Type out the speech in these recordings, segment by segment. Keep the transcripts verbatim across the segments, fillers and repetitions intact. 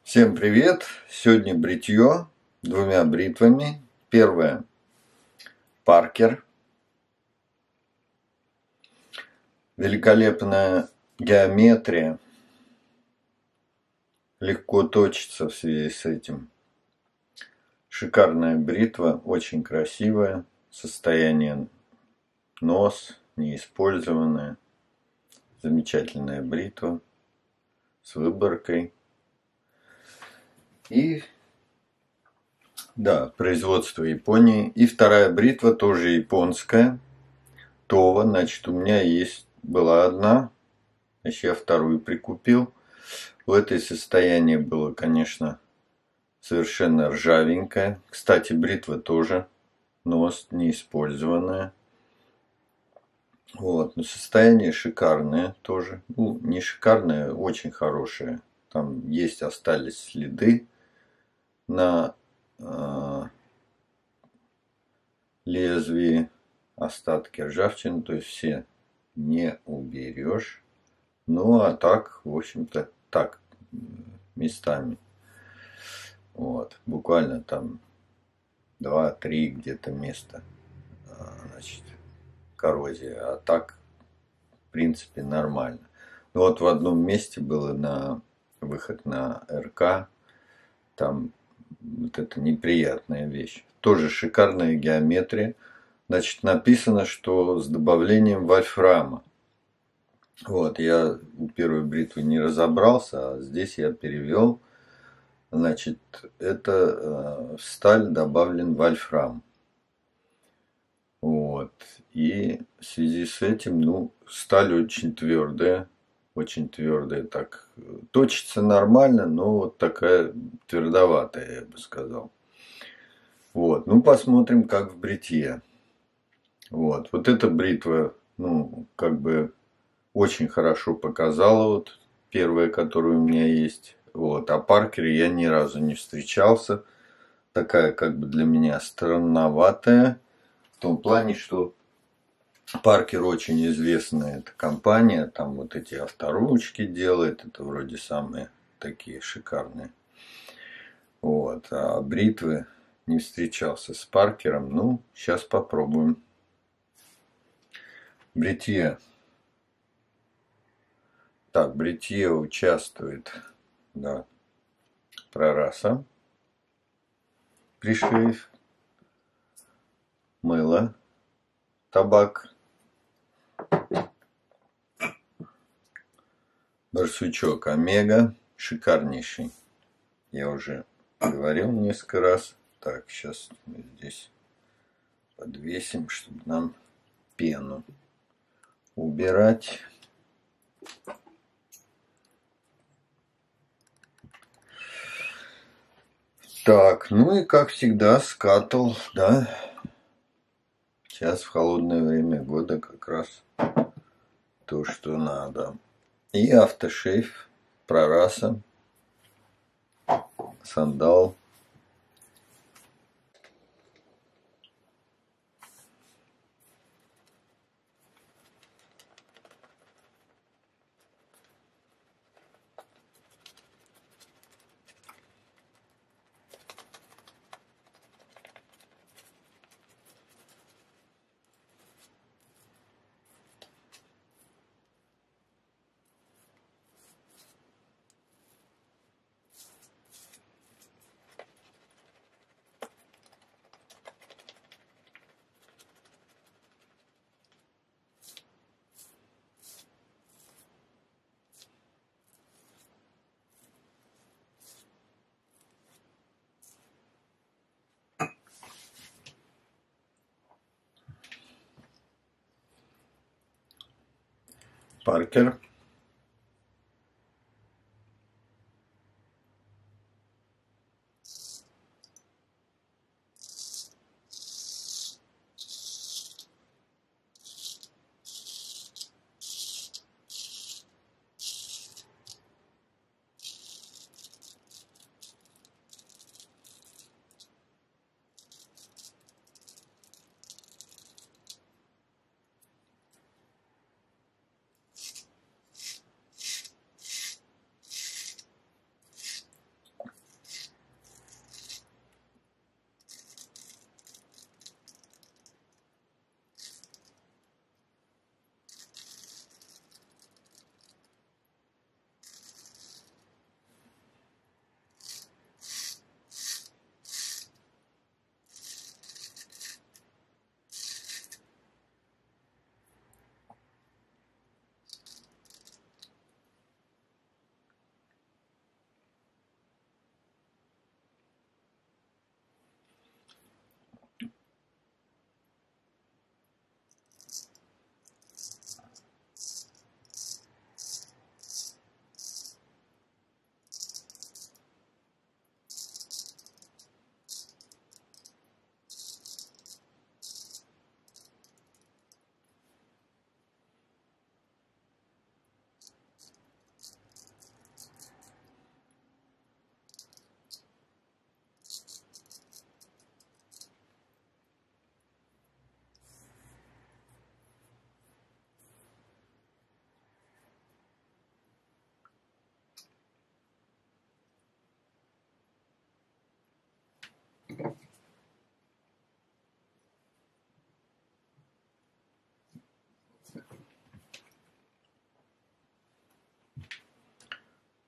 Всем привет! Сегодня бритье двумя бритвами. Первое Паркер. Великолепная геометрия. Легко точится в связи с этим. Шикарная бритва, очень красивая. Состояние нос, неиспользованная. Замечательная бритва с выборкой. И да, производство Японии. И вторая бритва тоже японская. Това, значит, у меня есть, была одна, значит, я вторую прикупил. В этой состоянии было, конечно, совершенно ржавенькое. Кстати, бритва тоже, нос неиспользованная. Вот, но состояние шикарное тоже. Ну, не шикарное, очень хорошее. Там есть, остались следы на э, лезвии, остатки ржавчины, то есть все не уберешь. Ну, а так, в общем-то, так, местами. Вот, буквально там два-три где-то места, значит, коррозия. А так, в принципе, нормально. Ну, вот в одном месте было на выход на РК, там вот это неприятная вещь. Тоже шикарная геометрия. Значит, написано, что с добавлением вольфрама. Вот, я у первой бритвы не разобрался, а здесь я перевел. Значит, это э, в сталь добавлен вольфрам. Вот. И в связи с этим, ну, сталь очень твердая. Очень твердая. Так, точится нормально, но вот такая твердоватая, я бы сказал. Вот. Ну, посмотрим, как в бритье. Вот. Вот эта бритва, ну, как бы очень хорошо показала. Вот первая, которая у меня есть. Вот. А Паркере я ни разу не встречался. Такая, как бы, для меня странноватая. В том плане, что Паркер очень известная эта компания. Там вот эти авторучки делает. Это вроде самые такие шикарные. Вот. А бритвы не встречался с Паркером. Ну, сейчас попробуем. Бритье. Так, бритье участвует, да, прораса, пришейф, мыло, табак, барсучок омега, шикарнейший. Я уже говорил несколько раз. Так, сейчас мы здесь подвесим, чтобы нам пену убирать. Так, ну и как всегда скатал, да. Сейчас в холодное время года как раз то, что надо. И автошейф, прораса, сандал. Паркер.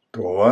Това.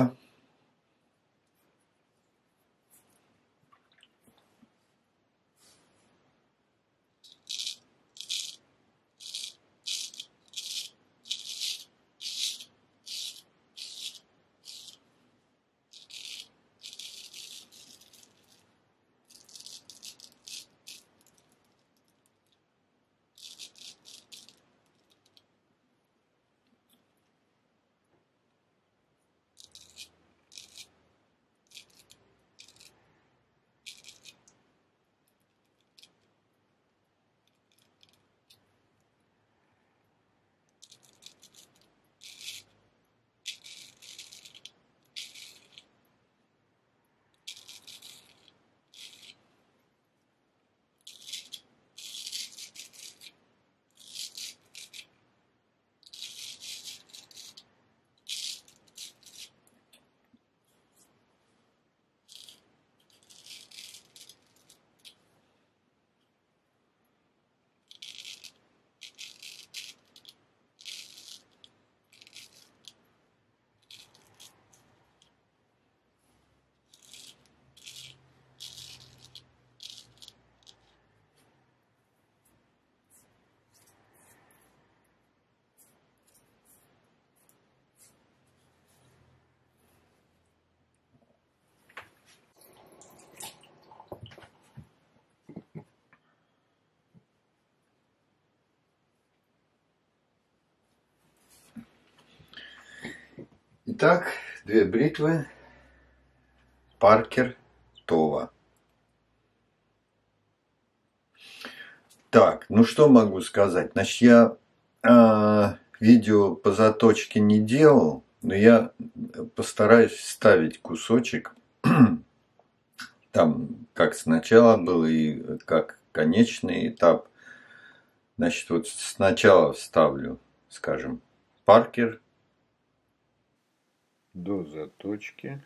Итак, две бритвы Паркер Това. Так, ну что могу сказать? Значит, я э, видео по заточке не делал, но я постараюсь вставить кусочек. Там как сначала был и как конечный этап. Значит, вот сначала вставлю, скажем, Паркер до заточки.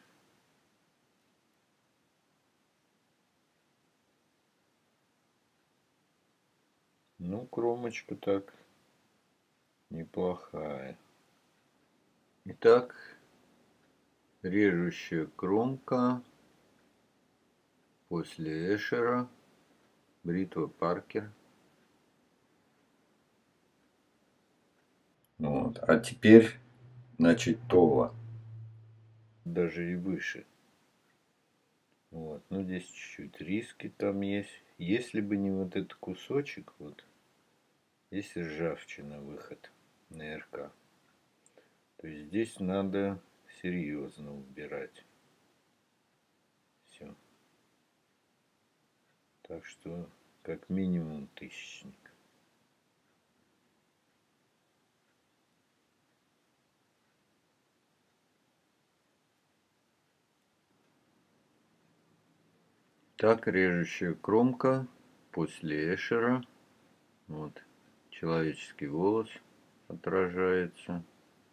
Ну, кромочка так неплохая. Итак, режущая кромка после Эшера, бритва Паркер. Вот. А теперь, значит, Това. Даже и выше. Вот. Ну, здесь чуть-чуть риски там есть. Если бы не вот этот кусочек, вот, здесь ржавчина, выход на РК. То есть здесь надо серьезно убирать. Все. Так что, как минимум, тысячник. Так, режущая кромка после Эшера. Вот, человеческий волос отражается.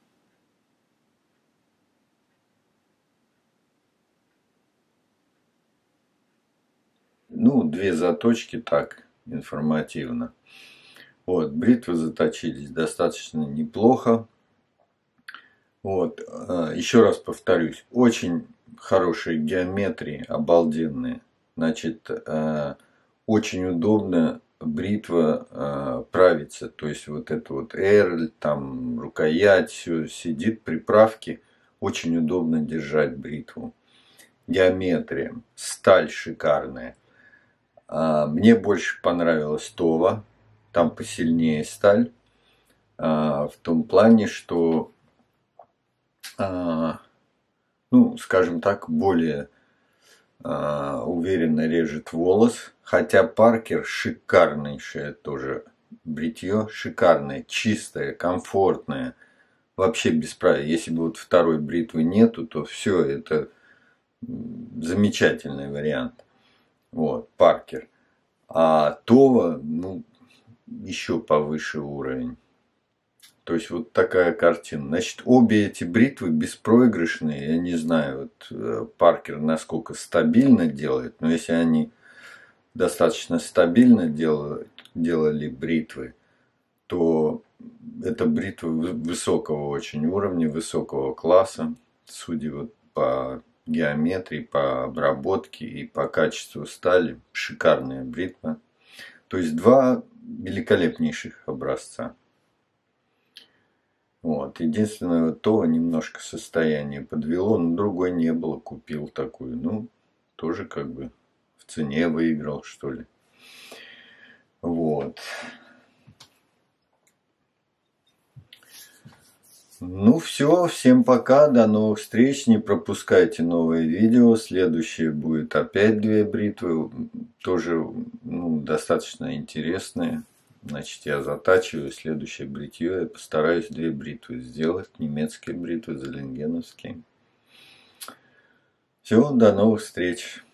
Ну, две заточки так, информативно. Вот, бритвы заточились достаточно неплохо. Вот, еще раз повторюсь, очень хорошие геометрии, обалденные. Значит, очень удобно бритва правится. То есть, вот это вот эрль, там, рукоять, все сидит, приправки. Очень удобно держать бритву. Геометрия, сталь шикарная. Мне больше понравилась Това. Там посильнее сталь. В том плане, что, ну, скажем так, более уверенно режет волос. Хотя Паркер шикарнейшее тоже бритье. Шикарное, чистое, комфортное. Вообще без правил. Если бы вот второй бритвы нету, то все, это замечательный вариант. Вот, Паркер. А Това, ну, еще повыше уровень. То есть, вот такая картина. Значит, обе эти бритвы беспроигрышные. Я не знаю, вот Паркер насколько стабильно делает, но если они достаточно стабильно делают, делали бритвы, то это бритвы высокого очень уровня, высокого класса. судя вот по геометрии, по обработке и по качеству стали, шикарная бритва. То есть два великолепнейших образца. Вот. Единственное, то немножко состояние подвело, но другой не было, купил такую. Ну, тоже как бы в цене выиграл, что ли. Вот. Ну все, всем пока, до новых встреч, не пропускайте новые видео, следующее будет опять две бритвы, тоже ну, достаточно интересные, значит я затачиваю, следующее бритье, я постараюсь две бритвы сделать, немецкие бритвы, золингеновские. Все, до новых встреч.